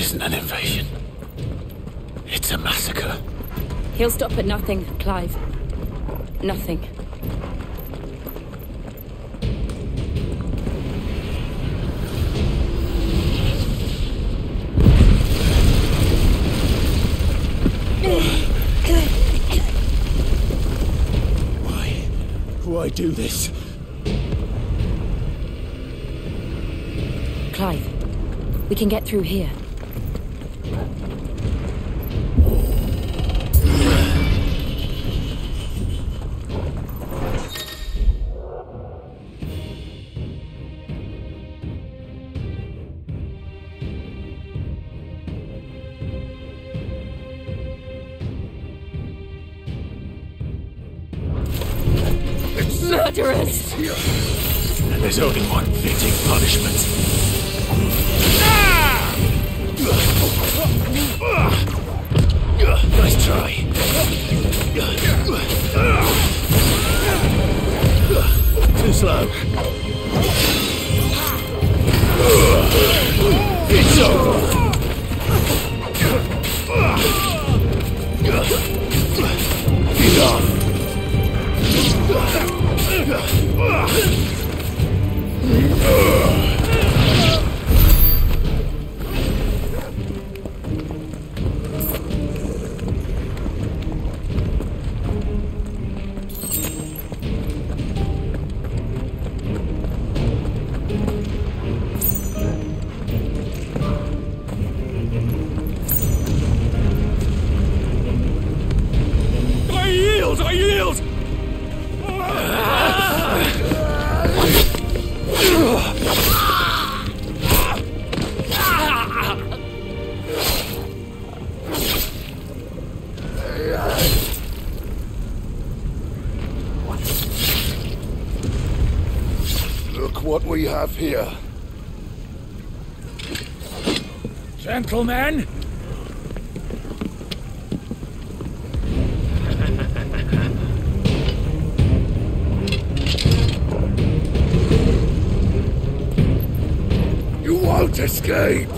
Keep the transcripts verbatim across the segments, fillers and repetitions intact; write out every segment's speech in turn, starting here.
isn't an invasion. It's a massacre. He'll stop at nothing, Clive. Nothing. Why? Why do this? Clive, we can get through here. Murderers! And there's only one fitting punishment. Nice try. Too slow. It's over. Enough. I yield! I yield! Look what we have here. Gentlemen! You won't escape!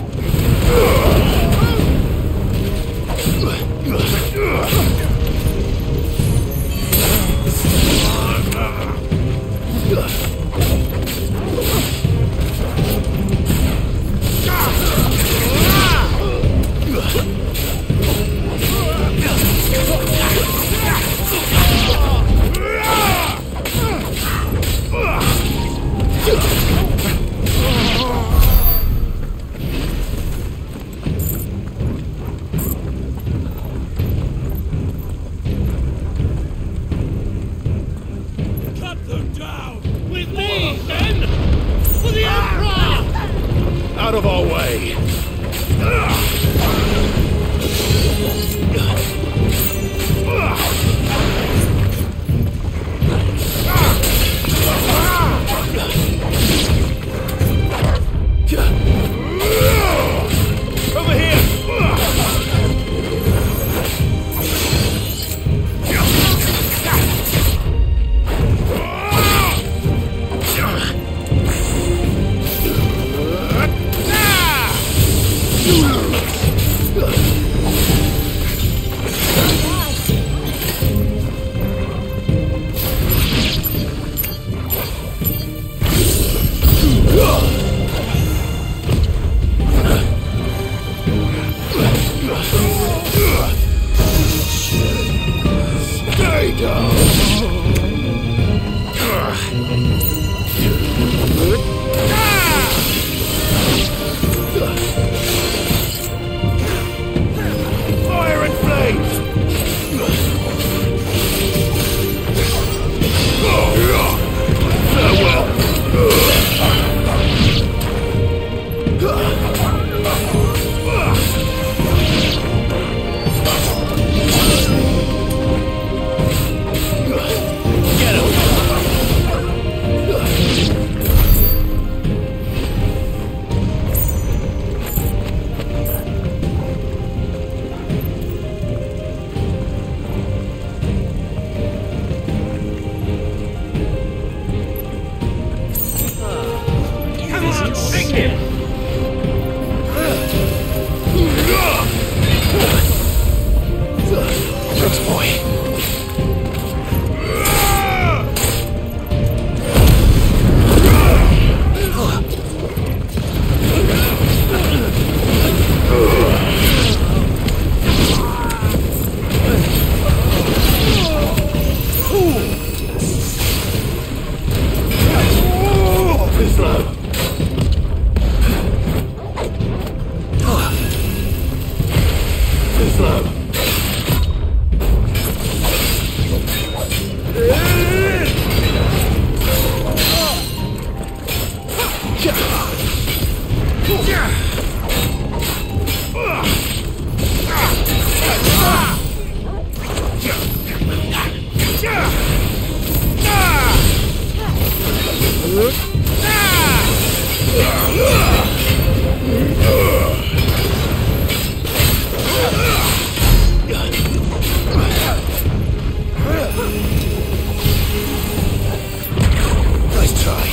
Out of our way! Over here! Stay down! Fire and flames! Farewell! Take him! Nice try.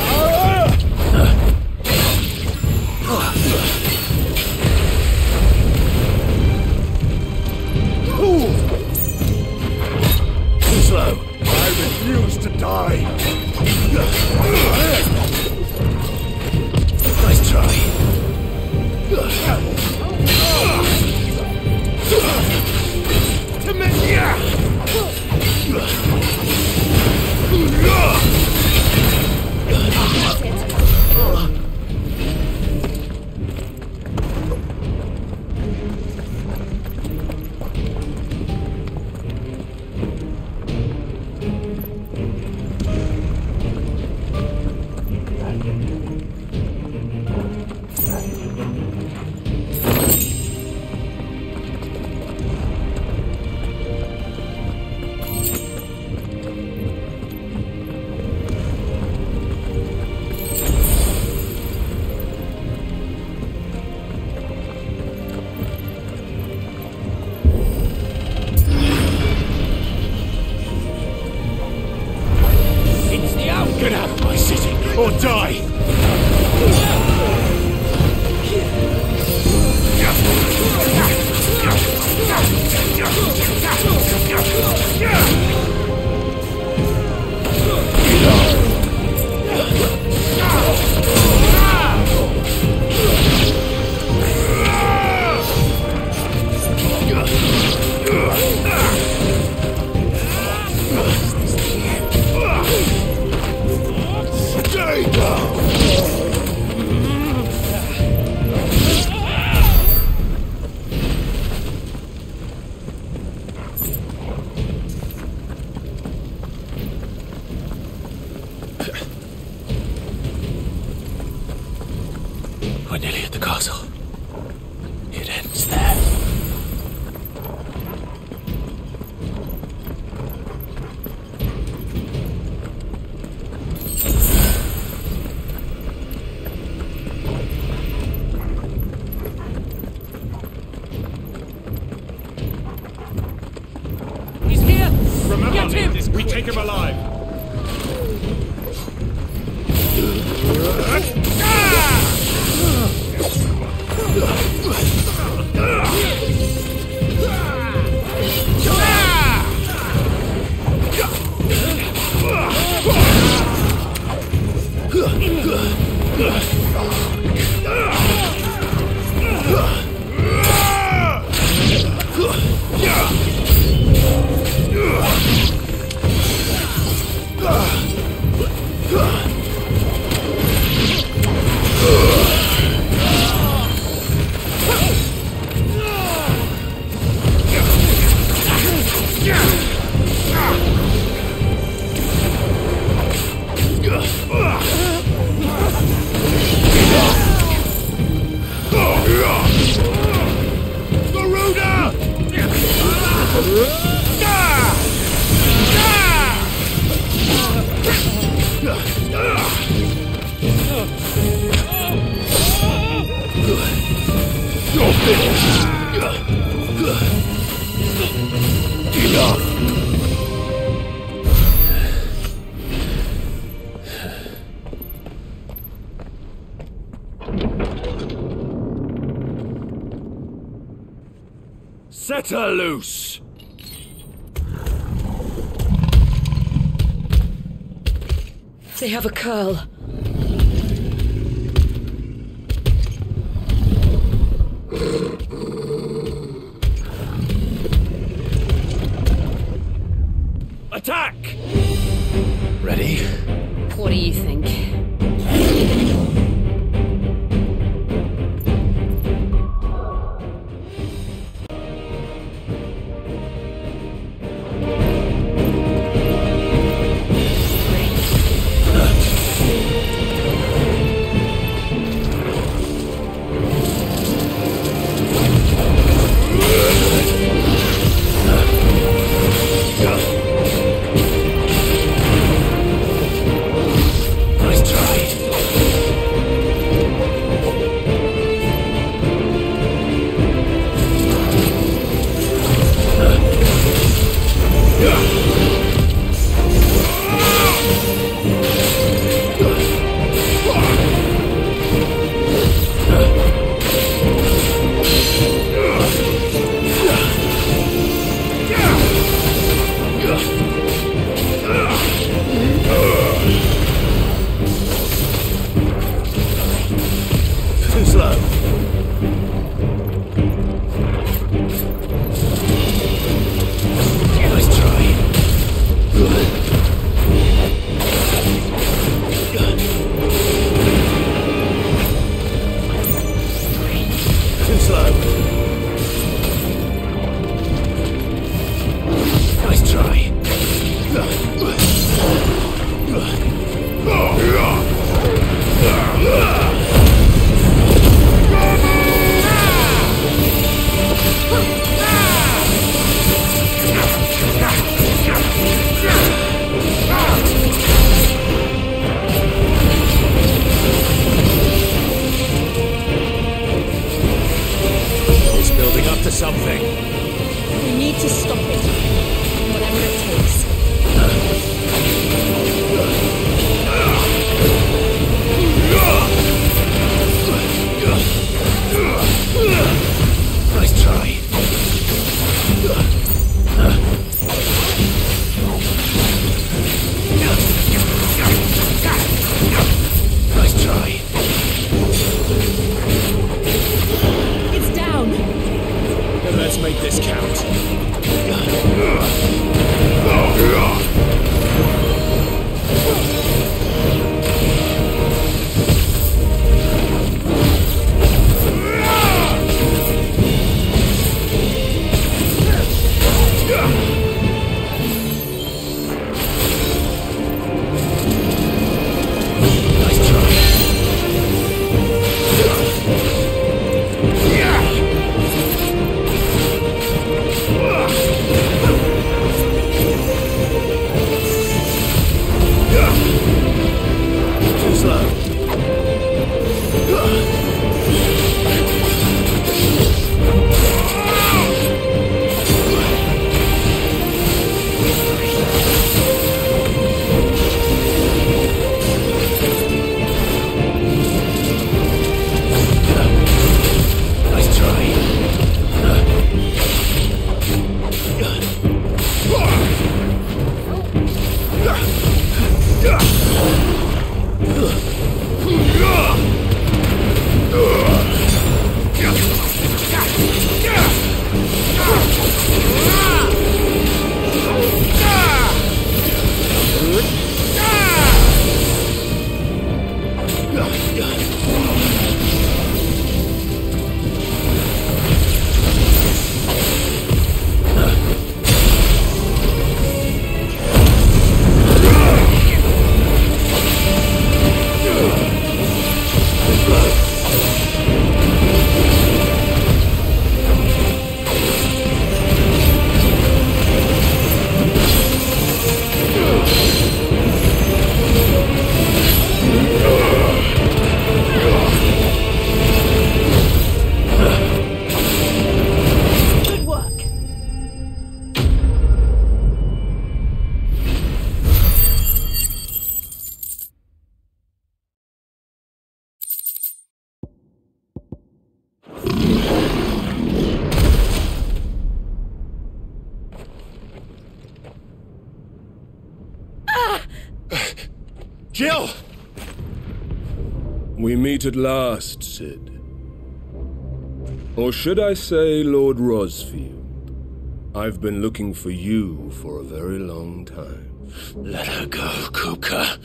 Too slow. I refuse to die. Nice try. Get out of my city, or die! Stay down! We're nearly at the castle. It ends there. He's here! Remember, Get him! this, we take him alive. You're finished! Enough! Set her loose! They have a curl. Attack! Ready? What do you think? Too slow. Nice try. Too slow. Nice try. It's building up to something. We need to stop it. Whatever it takes. Nice try. Nice try. It's down. Then let's make this count. Jill! We meet at last, Cid. Or should I say, Lord Rosfield? I've been looking for you for a very long time. Let her go, Kupka.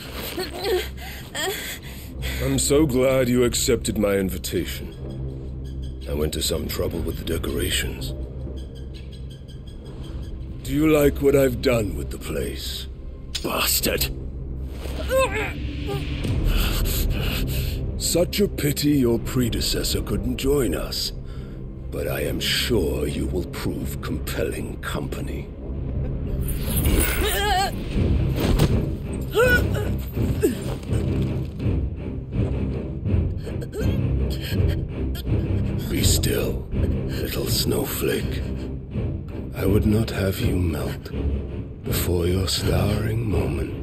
I'm so glad you accepted my invitation. I went to some trouble with the decorations. Do you like what I've done with the place? Bastard! Such a pity your predecessor couldn't join us. But I am sure you will prove compelling company. Be still, little snowflake. I would not have you melt before your starring moment.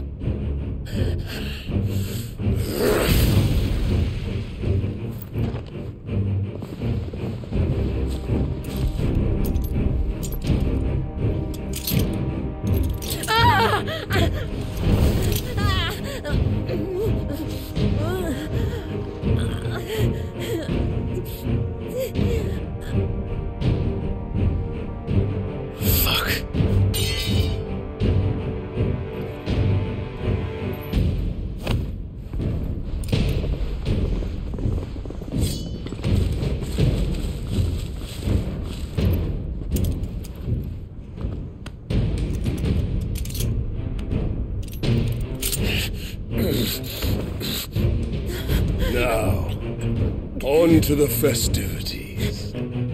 On to the festivities.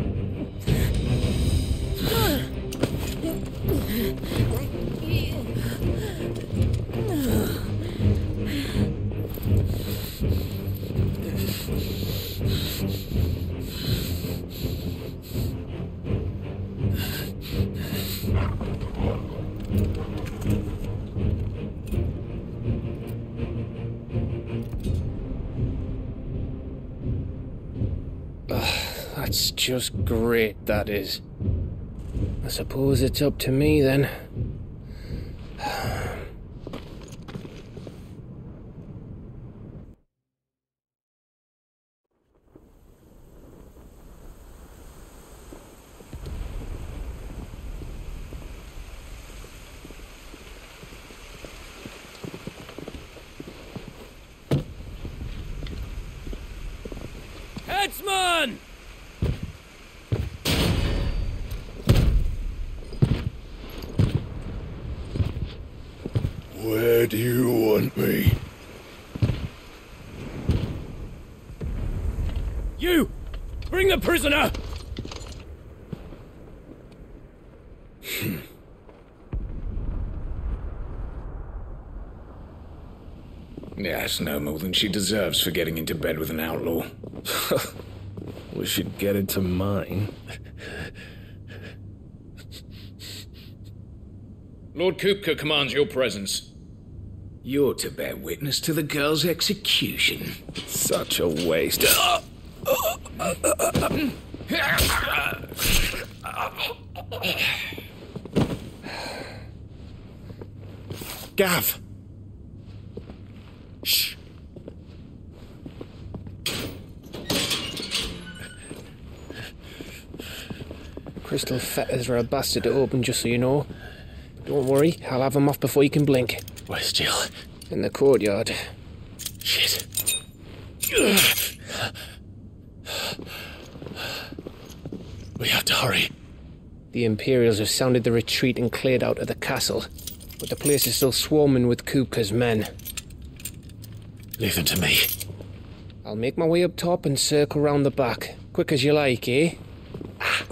That's just great, that is. I suppose it's up to me then. Headsman! Where do you want me? You! Bring the prisoner! Yes, no more than she deserves for getting into bed with an outlaw. We should get into mine. Lord Kupka commands your presence. You're to bear witness to the girl's execution. Such a waste. Gav! Shh. Crystal fetters are a bastard to open, just so you know. Don't worry, I'll have them off before you can blink. Where's Jill? In the courtyard. Shit. We have to hurry. The Imperials have sounded the retreat and cleared out of the castle, but the place is still swarming with Kupka's men. Leave them to me. I'll make my way up top and circle round the back. Quick as you like, eh? Ah.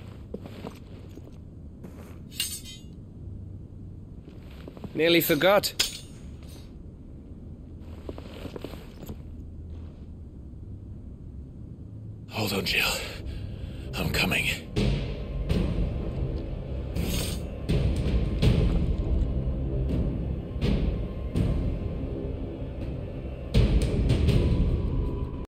Nearly forgot. Hold on, Jill. I'm coming.